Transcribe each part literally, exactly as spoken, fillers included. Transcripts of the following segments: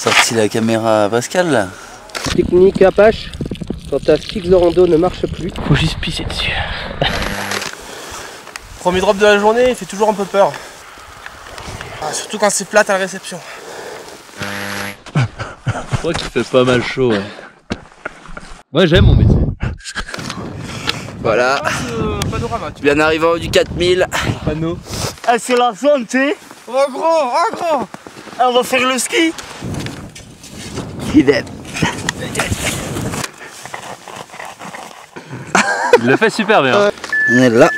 Sorti la caméra à Pascal là. Technique Apache, quand ta stick de rando ne marche plus, faut juste pisser dessus. Premier drop de la journée, il fait toujours un peu peur. Ah, surtout quand c'est plate à la réception. Je crois qu'il fait pas mal chaud. Ouais. Moi j'aime mon métier. Voilà. Panorama, tu bien arrivé en haut du quatre mille. Panneau. Ah, c'est la zone, tu sais. Oh gros, oh gros. Ah, on va faire le ski. Il est. Il le fait super bien. On est là.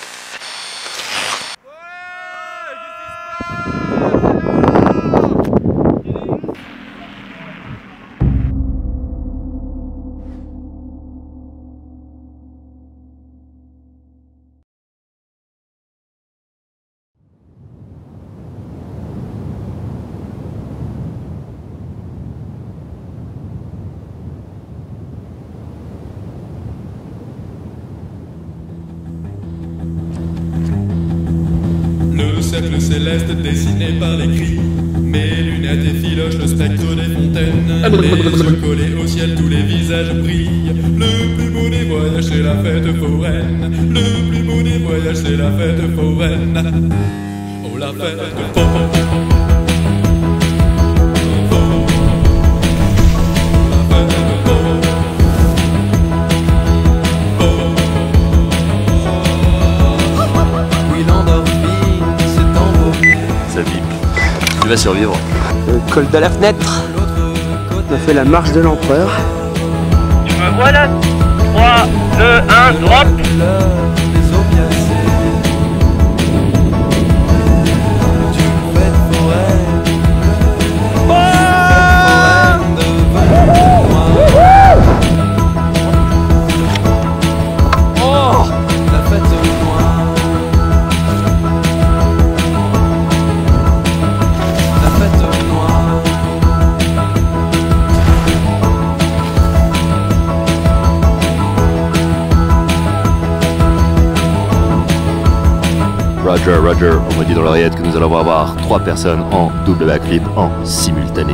Le cercle céleste dessiné par les cris, mes lunettes effilochent le spectre des fontaines. Les yeux collés au ciel, tous les visages brillent. Le plus beau des voyages, c'est la fête foraine. Le plus beau des voyages, c'est la fête foraine. Oh la fête foraine. Tu vas survivre. Le col de la fenêtre. On a fait la marche de l'empereur. Tu me voilà. trois, deux, un, drop. Roger, Roger, on me dit dans l'oreillette que nous allons avoir trois personnes en double backflip en simultané.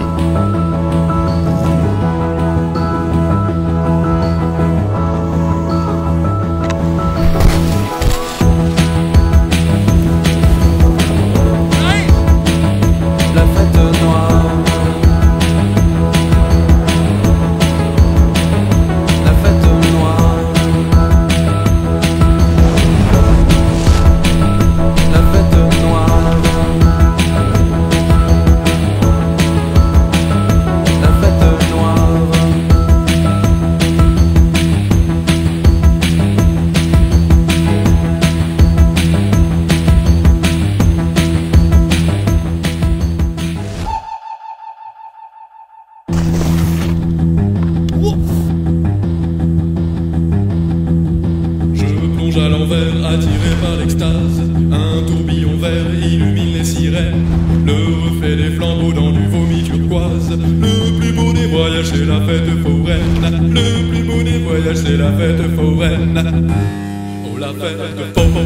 À l'envers, attiré par l'extase, un tourbillon vert illumine les sirènes. Le reflet des flambeaux dans du vomi turquoise. Le plus beau des voyages, c'est la fête foraine. Le plus beau des voyages, c'est la fête foraine. Oh la fête foraine.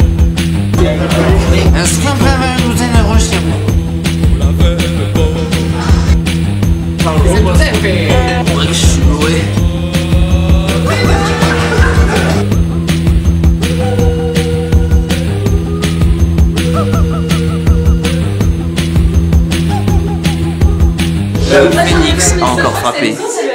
Est-ce qu'on peut nous donner un reçu? Oh la fête foraine. Ouais, je suis loué. Le Phoenix a encore frappé.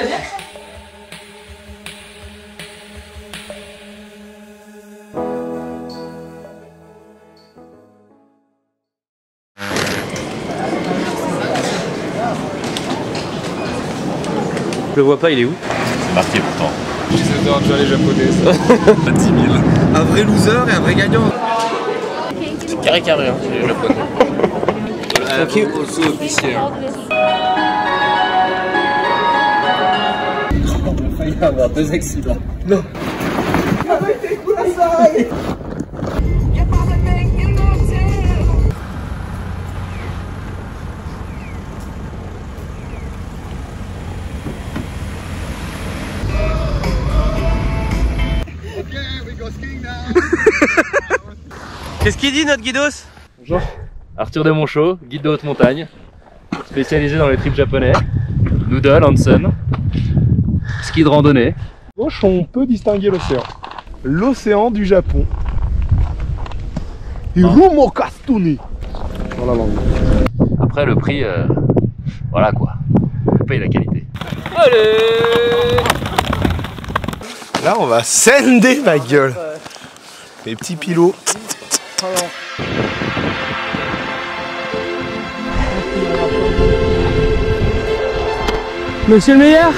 Je le vois pas, il est où? C'est marqué pourtant. J'essaie de déjà les japonais ça. dix mille. Un vrai loser et un vrai gagnant. C'est carré carré, hein, c'est les japonais. Thank you. Also officiel. Il a failli avoir deux accidents. Non. Qu'est-ce qu'il dit notre guidos? Bonjour. Arthur de Monchaux, guide de haute montagne. spécialisé dans les trips japonais. Noodle, Hansen, ski de randonnée. Gauche, on peut distinguer l'océan. L'océan du Japon. Hiromo Kastuni. Dans la langue. Après le prix, euh, voilà quoi, on paye la qualité. Allez! Là, on va sender ma gueule. Les petits pilots. Monsieur le meilleur?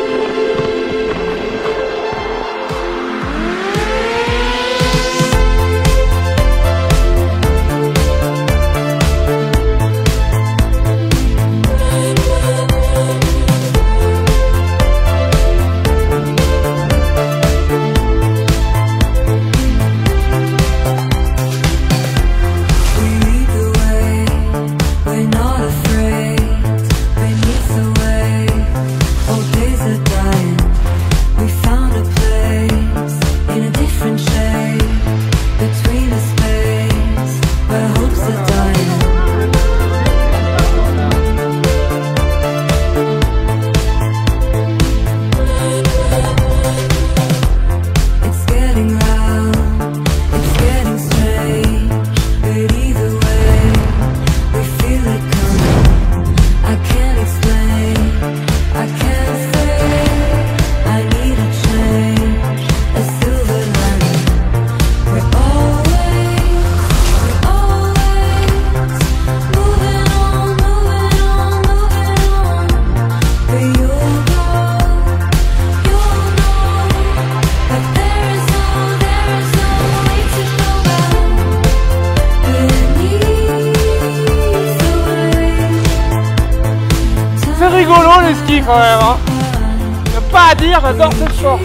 C'est rigolo les skis quand même, hein. Y'a pas à dire, j'adore cette sport.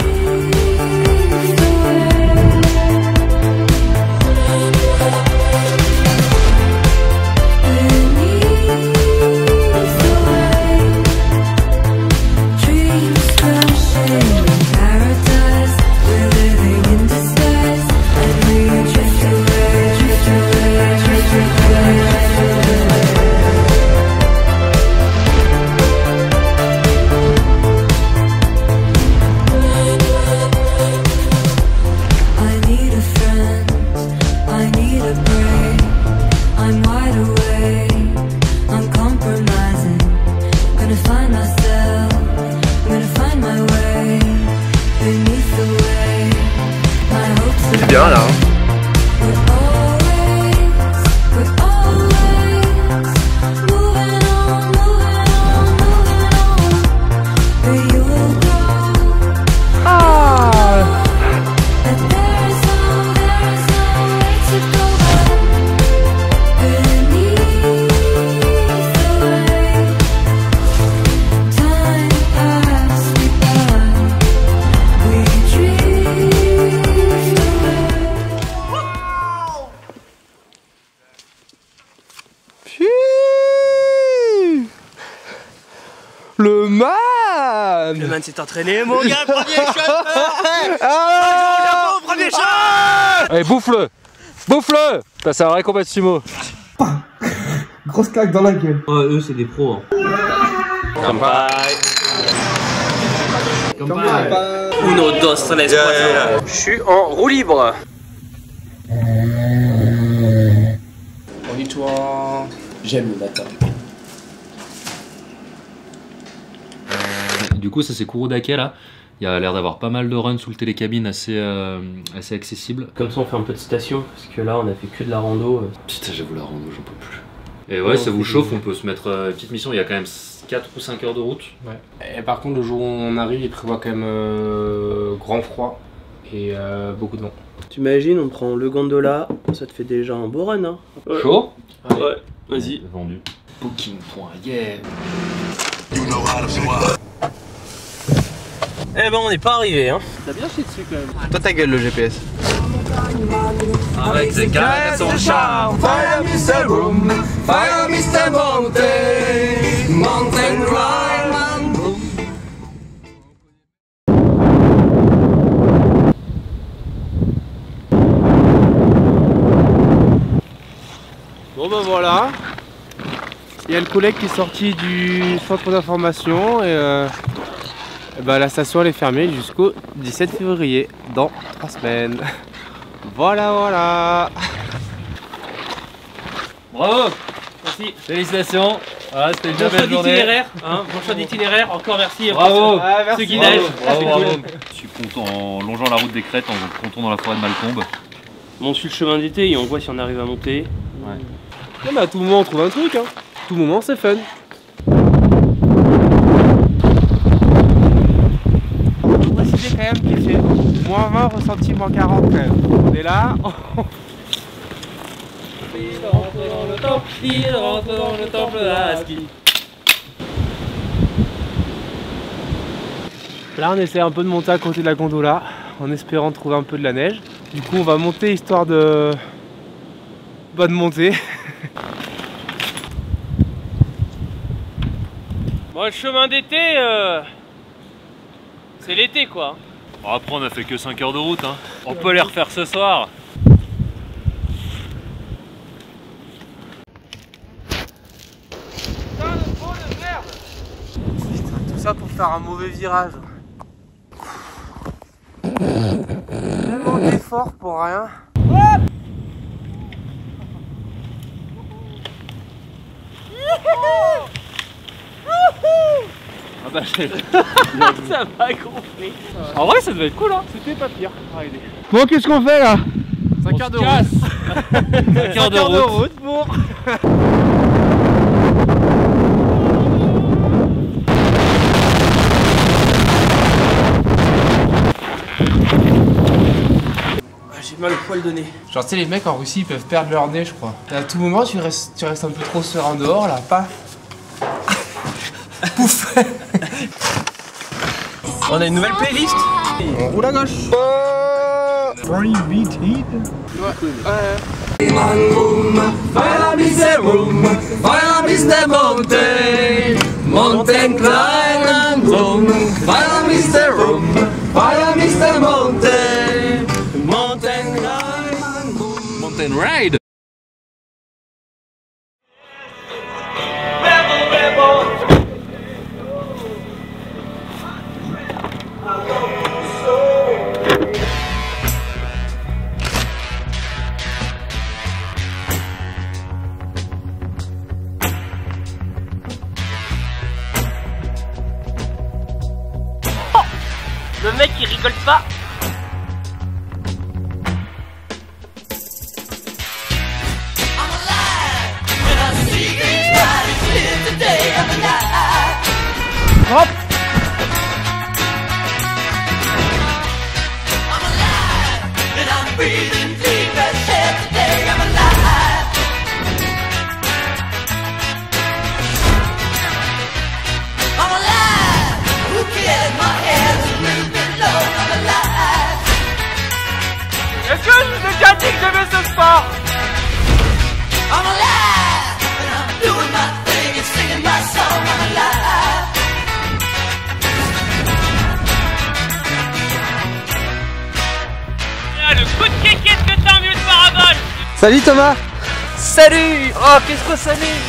C'est bien là. Hein. Le man Le man s'est entraîné, mon gars, premier shot. Ah, premier shot. Allez, bouffe-le, bouffe-le. T'as c'est un vrai combat de sumo. Grosse claque dans la gueule. Oh, eux, c'est des pros. Hein. Kampai. Kampai. Uno, dos, tres, cuatro. Je suis en roue libre. Bonjour. J'aime le matin. Du coup, ça c'est Kurodake là. Il y a l'air d'avoir pas mal de runs sous le télécabine assez, euh, assez accessible. Comme ça, on fait un peu de station parce que là, on a fait que de la rando. Putain, j'avoue, la rando, j'en peux plus. Et ouais, ça vous chauffe, on peut se mettre euh, une petite mission. Il y a quand même quatre ou cinq heures de route. Ouais. Et par contre, le jour où on arrive, il prévoit quand même euh, grand froid et euh, beaucoup de vent. Tu imagines, on prend le gondola, ça te fait déjà un beau run. Hein. Ouais. Chaud? Ouais, ouais. Vas-y. Vendu. Booking point yeah. Eh ben, on n'est pas arrivé, hein. T'as bien chié dessus quand même. Toi ta gueule le G P S. Avec ses gars, son charme. Fire mister Boom, Fire mister Mountain, Mountain Climb. Bon ben voilà. Il y a le collègue qui est sorti du centre d'information et, euh, et ben la station elle est fermée jusqu'au dix-sept février, dans trois semaines. Voilà, voilà. Bravo. Merci. Félicitations. Voilà, c'était une Bon belle choix journée. d'itinéraire, hein, bon choix d'itinéraire, encore merci. Bravo. Ah, merci. Ce guidage. Bravo, bravo, bravo. Je suis content en longeant la route des Crêtes, en comptant dans la forêt de Malcombe. Bon, on suit le chemin d'été et on voit si on arrive à monter. Ouais. Non, mais à tout moment on trouve un truc, hein. À tout moment c'est fun. On peut préciser quand même qu'il fait moins vingt ressenti moins quarante quand même. On est là. Il rentre dans le temple, il rentre dans le temple d'Aski. Là on essaie un peu de monter à côté de la gondola en espérant trouver un peu de la neige. Du coup on va monter histoire de... Bah de monter. Bon, le chemin d'été, euh... c'est l'été quoi. Bon, après on a fait que cinq heures de route, hein. On peut les refaire ce soir. Tout ça pour faire un mauvais virage. Tellement d'efforts pour rien. Ah bah j'ai... Ça va gonfler. En vrai, ça devait être cool, hein. C'était pas pire. Bon, qu'est-ce qu'on fait là? cinq heures de route. cinq heures de route. pour... J'ai mal au poil de nez. Genre tu sais les mecs en Russie ils peuvent perdre leur nez je crois. Et à tout moment tu restes, tu restes un peu trop serein dehors là, paf. Pouf. On a une nouvelle playlist. On roule à gauche. Free beat heat. Mountain climb and boom, follow Mister Room, follow Mister Mountain, mountain climb and boom, Mountain ride. Le mec il rigole pas. Hop. Est-ce que je vous ai déjà dit que j'aimais ce sport? I'm alive, and I'm doing my thing and singing my song. I'm alive. Ah, le coup de kékette que t'as mieux de parabole. Salut Thomas. Salut. Oh, qu'est-ce que ça met?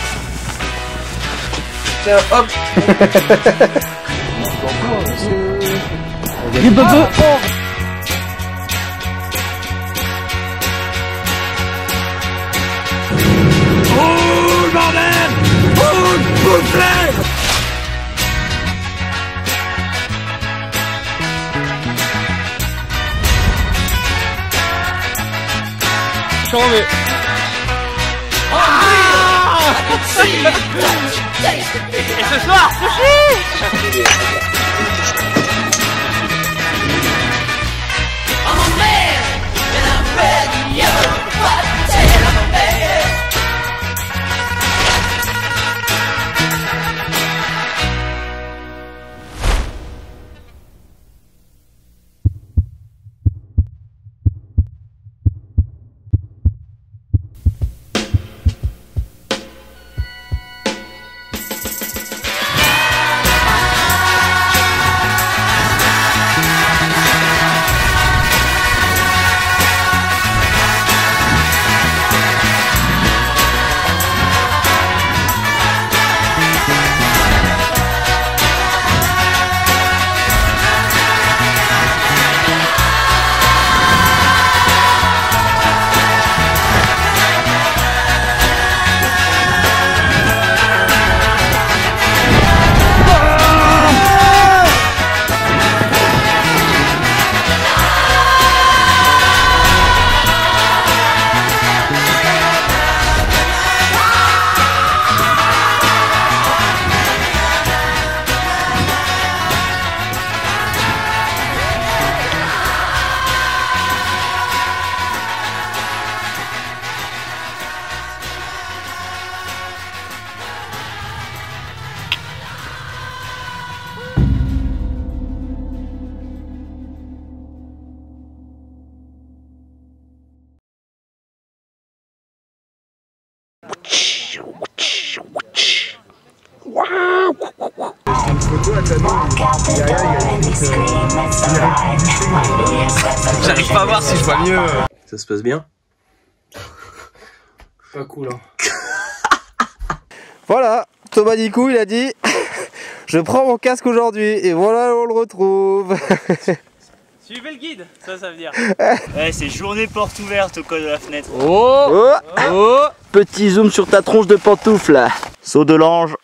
Tiens, hop. Les bobos. Chambé. Et ce soir, sushi. I'm a man, and I'm red and yellow, white and tan. I'm a man. photo à ta J'arrive pas à voir si je vois mieux. Ça se passe bien? Pas cool hein. Voilà, Thomas Dicou il a dit je prends mon casque aujourd'hui et voilà on le retrouve. Suivez le guide, ça ça veut dire. Ouais, c'est journée porte ouverte au coin de la fenêtre. Oh, oh, oh. Petit zoom sur ta tronche de pantoufle. Saut de l'ange.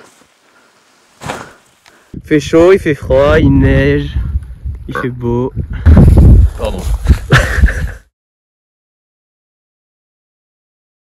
Il fait chaud, il fait froid, il neige, il fait beau. Pardon.